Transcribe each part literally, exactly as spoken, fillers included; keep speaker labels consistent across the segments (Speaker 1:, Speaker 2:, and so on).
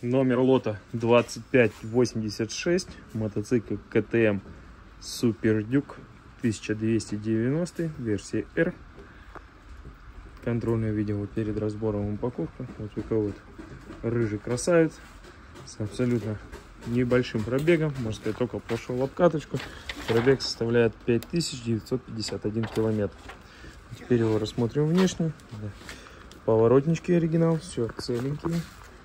Speaker 1: Номер лота двадцать пять восемьдесят шесть. Мотоцикл ка тэ эм Super Duke тысяча двести девяносто, версия R. Контрольное видео перед разбором упаковки. Вот такой вот рыжий красавец с абсолютно небольшим пробегом. Можно сказать, только прошел обкаточку. Пробег составляет пять тысяч девятьсот пятьдесят один километр. Теперь его рассмотрим внешне. Поворотнички оригинал, все целенькие.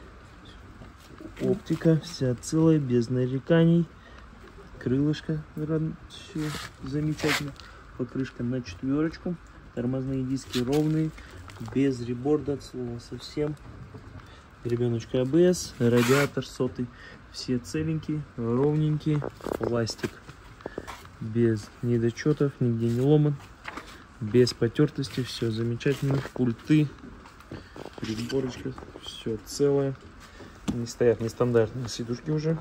Speaker 1: Оптика вся целая, без нареканий. Крылышко все замечательно. Покрышка на четверочку. Тормозные диски ровные, без реборда от слова совсем. Ребеночка а бэ эс, радиатор сотый. Все целенькие, ровненькие. Пластик без недочетов, нигде не ломан. Без потертости, все замечательно. Пульты, приборочка, все целое. Не стоят нестандартные сидушки уже.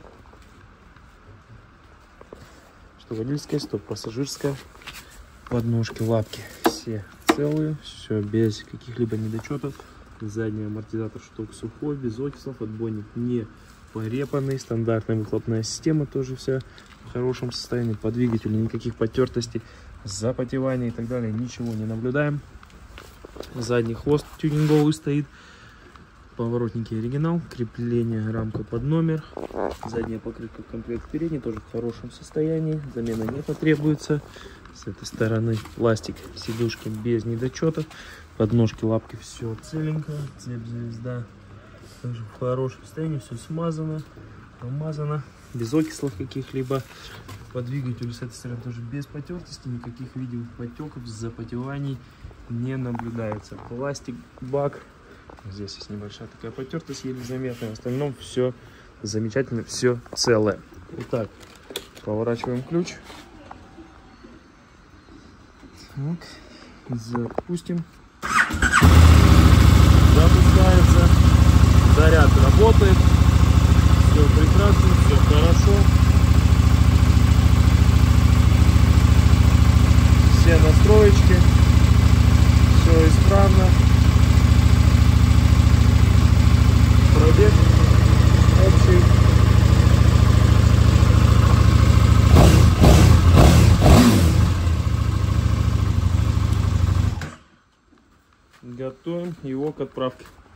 Speaker 1: Что водительская, что пассажирская. Подножки, лапки все целые, все без каких-либо недочетов. Задний амортизатор штук сухой, без окислов, отбойник не порепанный. Стандартная выхлопная система тоже вся в хорошем состоянии. По двигателю никаких потертостей, запотевания и так далее ничего не наблюдаем. Задний хвост тюнинговый стоит. Поворотники оригинал, крепление, рамка под номер. Задняя покрытка комплект передний тоже в хорошем состоянии, замена не потребуется. С этой стороны пластик, сидушки без недочетов. Подножки, лапки, все целенько. Цепь звезда тоже в хорошем состоянии, все смазано, помазано, без окислов каких-либо. По двигателю с этой стороны тоже без потертости, никаких видимых потеков, запотеваний не наблюдается. Пластик, бак. Здесь есть небольшая такая потертость, еле заметная. В остальном все замечательно, все целое. Итак, поворачиваем ключ. Так, запустим. Запускается. Заряд работает. Все прекрасно, все хорошо. Все настроечки. Все исправно. Пробег общий. Готовим его к отправке.